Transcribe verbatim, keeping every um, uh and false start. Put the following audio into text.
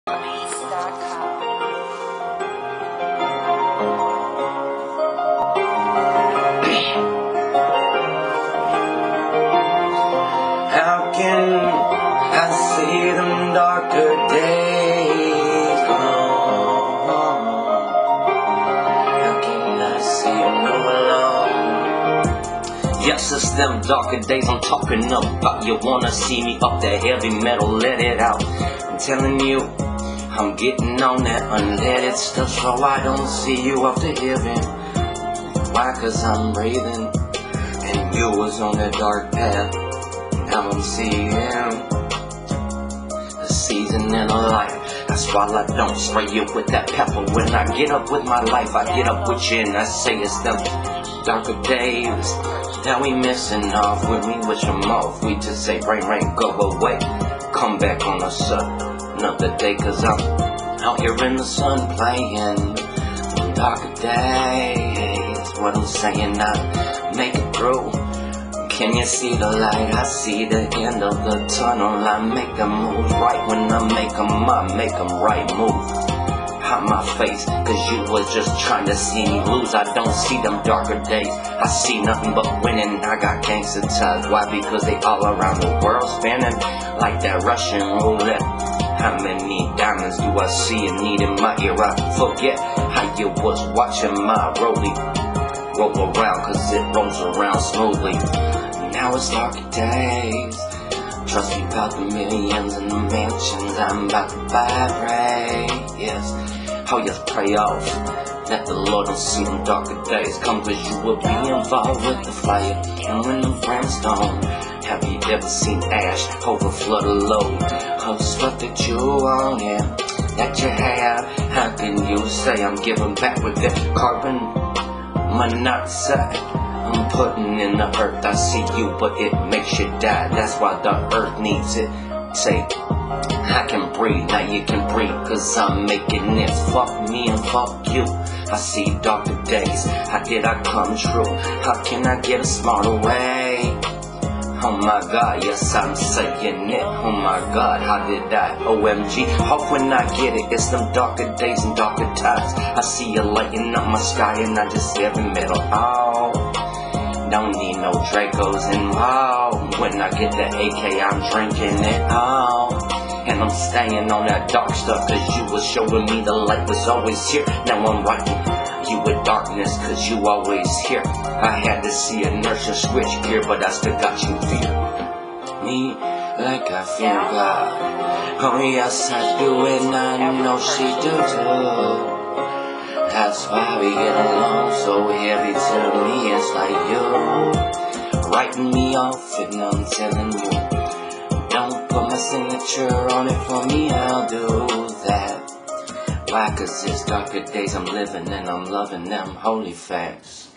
How can I see them darker days come? How can I see them no alone? Yes, it's them darker days I'm talking about. You wanna see me up that heavy metal, let it out. I'm telling you, I'm getting on that unleaded stuff, so I don't see you off the heaven. Why? Cause I'm breathing, and you was on that dark path. Now I'm seeing the season in a life. That's why I don't spray you with that pepper. When I get up with my life, I get up with you, and I say it's them darker days that we missing off. When we wish them off, we just say rain, rain, go away. Come back on us another day, cause I'm out here in the sun playing darker days. What I'm saying, I make it through. Can you see the light? I see the end of the tunnel. I make them move right when I make them, I make them right move. Hide my face, cause you was just trying to see me lose. I don't see them darker days, I see nothing but winning. I got gangster ties, why? Because they all around the world spinning like that Russian roulette. How many diamonds do I see and need in my ear? I forget how you was watching my rollie roll around, cause it rolls around smoothly. Now it's darker days. Trust me about the millions and the mansions I'm about to buy, pray, yes. Oh yes, pray off that the Lord don't see them darker days come, cause you will be involved with the fire and when the brimstone. Have you ever seen ash over flood a load of stuff that you own, yeah, that you have? How can you say I'm giving back with that carbon monoxide I'm putting in the earth? I see you, but it makes you die. That's why the earth needs it. Say, I can breathe, now you can breathe, cause I'm making it. Fuck me and fuck you. I see darker days. How did I come true? How can I get a smarter way? Oh my God, yes, I'm saying it. Oh my God, how did I? O M G, hope when I get it, it's them darker days and darker times. I see you lighting up my sky and I just hear the metal. Oh, don't need no Dracos involved. When I get the A K, I'm drinking it all. And I'm staying on that dark stuff, cause you was showing me the light was always here. Now I'm writing you with darkness, cause you always here. I had to see inertia switch gear, but I still got you fear me like I feel God. Oh yes, I do, and I know she do too. That's why we get along so heavy. To me it's like you writing me off, and I'm telling you, don't put my signature on it for me, I'll do that. Why? Cause it's darker days I'm living and I'm loving them holy facts.